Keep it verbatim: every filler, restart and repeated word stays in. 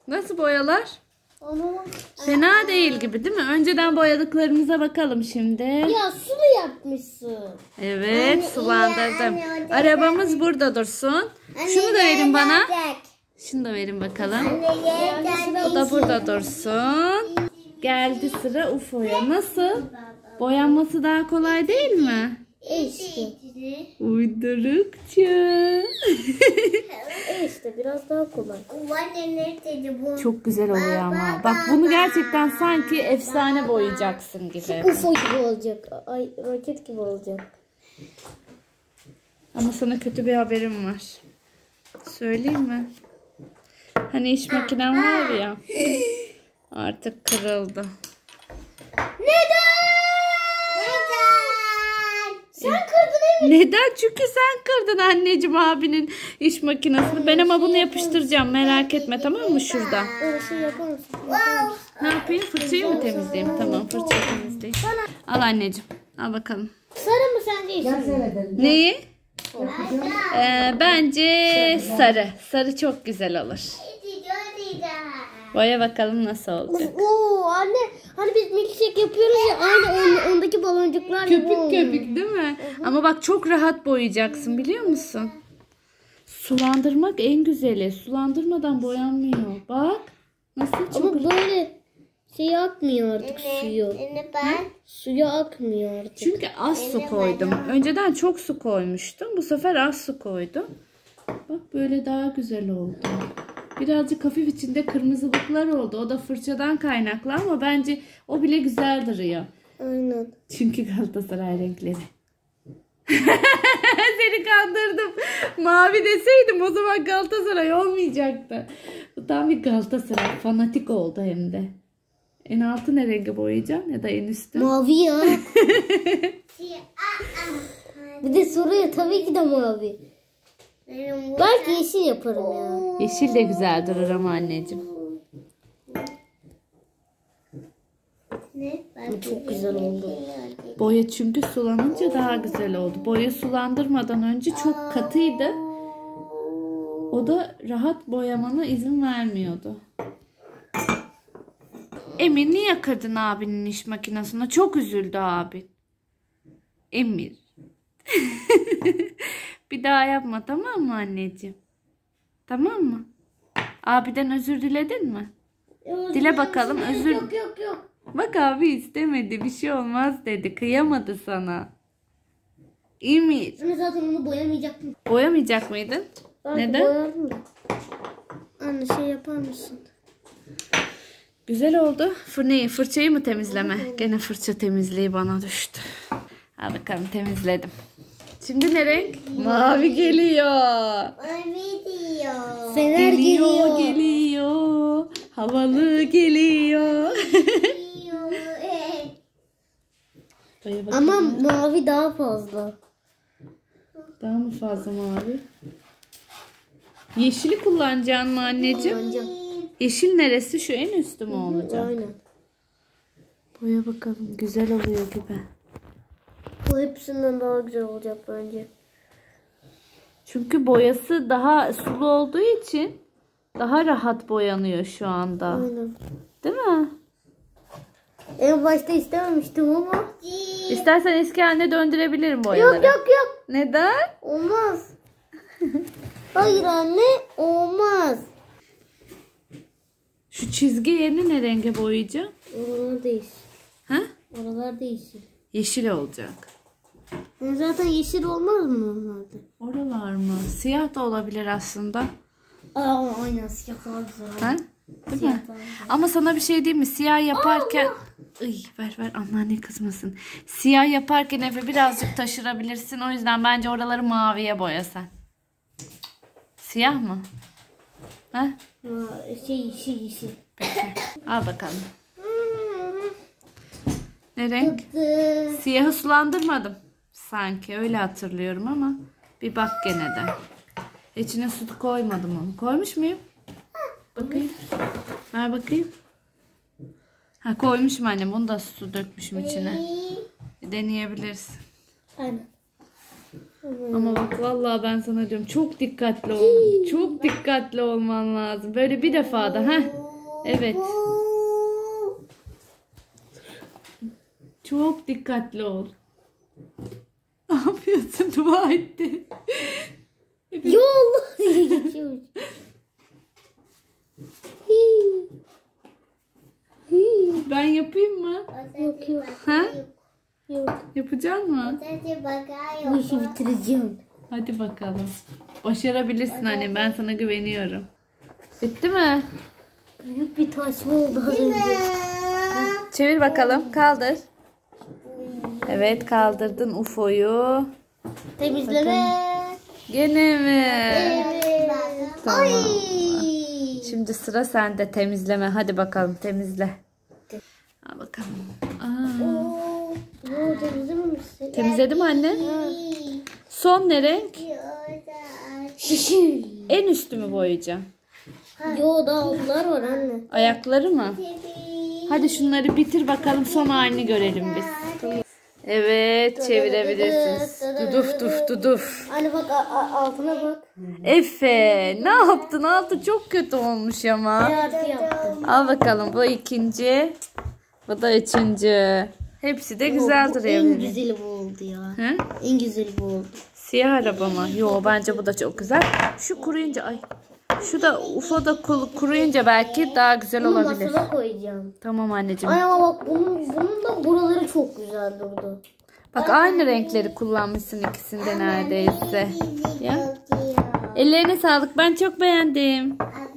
Nasıl boyalar? Onu... Fena değil gibi değil mi? Önceden boyadıklarımıza bakalım şimdi. Ya sulu yapmışsın. Evet, Anne, sulandırdım. iyi, anne, Arabamız burada dursun. Şunu da verin bana. Şunu da verin bakalım. O da burada dursun. Geldi sıra U F O'ya. Nasıl? Boyanması daha kolay değil mi? İşte. Uydurukça. İşte biraz daha kolay. Çok güzel oluyor ama. Bak bunu gerçekten sanki efsane boyayacaksın gibi. U F O gibi olacak. Ay roket gibi olacak. Ama sana kötü bir haberim var. Söyleyeyim mi? Hani iş makinem var ya. Artık kırıldı. Neden? Sen kırdın evi. Neden? Çünkü sen kırdın anneciğim abinin iş makinesini. Ben ama bunu yapıştıracağım. Merak etme, tamam mı, şurada? Öyle şey yapar mısın? Ne yapayım? Fırçayı mı temizleyeyim? Tamam, fırçayı temizleyeyim. Al anneciğim. Al bakalım. Sarı mı sence yeşil mi? Neyi? Ee, bence sarı. Sarı çok güzel olur. Boya bakalım nasıl olacak. Oo anne, hani biz milkshake yapıyoruz ya, aynı on, ondaki baloncuklar gibi Köpük oldu. köpük değil mi? Ama bak çok rahat boyayacaksın, biliyor musun? Sulandırmak en güzeli. Sulandırmadan boyanmıyor. Bak. Nasıl çok... Ama böyle şey akmıyor artık suyu. Ben Suyu akmıyor artık. Çünkü az su koydum. Önceden çok su koymuştum. Bu sefer az su koydum. Bak böyle daha güzel oldu. Birazcık hafif içinde kırmızılıklar oldu. O da fırçadan kaynaklı ama bence o bile güzel duruyor. Aynen. Çünkü Galatasaray renkleri. Seni kandırdım. Mavi deseydim o zaman Galatasaray olmayacaktı. Bu tam bir Galatasaray. Fanatik oldu hem de. En altı ne rengi boyayacağım ya da en üstü? Mavi ya. Bir de soruyor tabii ki de mavi. Belki yeşil yaparım ya. Yeşil de güzel durur ama anneciğim. Bu çok güzel oldu. Boya çünkü sulanınca daha güzel oldu. Boya sulandırmadan önce çok katıydı. O da rahat boyamana izin vermiyordu. Emir niye kırdın abinin iş makinesine? Çok üzüldü abin. Emir. Bir daha yapma, tamam mı anneciğim? Tamam mı? Abiden özür diledin mi? Dile bakalım özür. Yok yok yok. Bak abi istemedi, bir şey olmaz dedi. Kıyamadı sana. Emir. Anne zaten onu boyamayacaktım. Boyamayacak mıydın? Belki Neden? boyardım da. Anne şey yapar mısın? Güzel oldu. Fırçayı, fırçayı mı temizleme? Gene fırça temizliği bana düştü. Al bakalım, temizledim. Şimdi ne renk? Mavi geliyor. mavi diyor. Fener Geliyor, geliyor. geliyor. Havalı geliyor. Boya bakalım. Ama mavi daha fazla. Daha mı fazla mavi? Yeşili kullanacaksın mı anneciğim? Kullanacağım. Yeşil neresi? Şu en üstü mü olacak? Aynen. Boya bakalım. Güzel oluyor gibi. Bu hepsinden daha güzel olacak bence. Çünkü boyası daha sulu olduğu için daha rahat boyanıyor şu anda. Aynen. Değil mi? En başta istememiştim ama. İstersen eski haline döndürebilirim boyaları. Yok yok yok. Neden? Olmaz. Hayır anne, olmaz. Şu çizgi yerini ne renge boyayacağım? Oralar değişir. Ha? Oralar değişir. Yeşil olacak. Yani zaten yeşil olmaz mı normalde? Oralar mı? Siyah da olabilir aslında. Aa, aynen siyah daha güzel. Ha? Değil Siyah mi? daha güzel. Ama sana bir şey diyeyim mi? Siyah yaparken... Iy, ver ver, anneanne kızmasın. Siyah yaparken Efe birazcık taşırabilirsin. O yüzden bence oraları maviye boya sen. Siyah mı? Ha? Aa, şey yeşil yeşil. Peki. Al bakalım. Ne renk? Tıktı. Siyahı sulandırmadım. Sanki öyle hatırlıyorum ama bir bak gene de. İçine su koymadım onu. Koymuş muyum? Bakayım. Ver bakayım. Ha, koymuşum annem. Bunu da su dökmüşüm içine. Bir deneyebilirsin. Aynen. mı? Ama bak vallahi ben sana diyorum çok dikkatli ol. Çok dikkatli olman lazım. Böyle bir defa da ha. Evet. Çok dikkatli ol. Ne yapıyorsun? Dua etti. Ya Allah diye geçiyormuş. Hii. Hii. Ben yapayım mı? Yok yok. Ha? Yok. Yapacak mı? Bu işi bitireceğim. Hadi bakalım. Başarabilirsin annem. Ben sana güveniyorum. Bitti mi? Büyük bir taş mı oldu az önce? Çevir bakalım. Kaldır. Evet kaldırdın U F O'yu. Temizleme. Gene mi? Evet. Tamam. Şimdi sıra sende temizleme. Hadi bakalım temizle. Al bakalım. Aa, Oo, temizlememişsin. temizledim anne. Son ne renk? Şişir. En üstü mü boyayacağım? Yo daha onlar var anne. Ayakları mı? Hadi şunları bitir bakalım son halini görelim biz. Evet çevirebilirsiniz. Duduf duf duduf. Anne bak a- a- altına bak. Efe ne yaptın? Altı çok kötü olmuş ama. Artı yaptım. Al bakalım bu ikinci. Bu da üçüncü. Hepsi de güzel Bu duruyor. en benim. güzeli bu oldu ya. Hı? En güzeli bu oldu. Siyah araba mı? Yo bence bu da çok güzel. Şu kuruyunca ay. Şu da U F O'da ku- kuruyunca belki daha güzel Bunu olabilir. masana koyacağım. Tamam anneciğim. Anne ama bak bunun, bunun da buraları çok güzel durdu. Bak aynı renkleri kullanmışsın ikisinde neredeyse. Ya. Ellerine sağlık. Ben çok beğendim.